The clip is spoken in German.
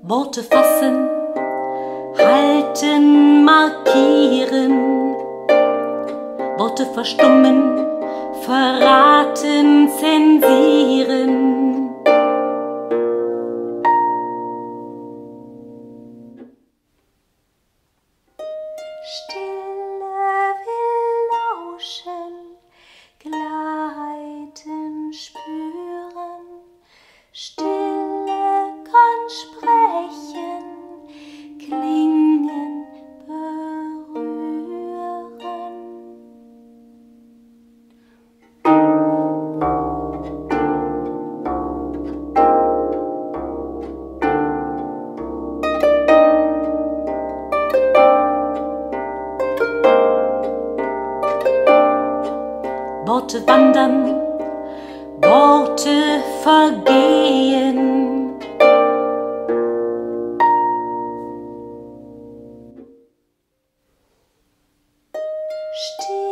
Worte fassen, halten, markieren. Worte verstummen, verraten, zensieren. Stille will lauschen, gleiten, spüren. Stille kann sprechen, klingen, berühren. Worte wandern, Worte vergehen. Still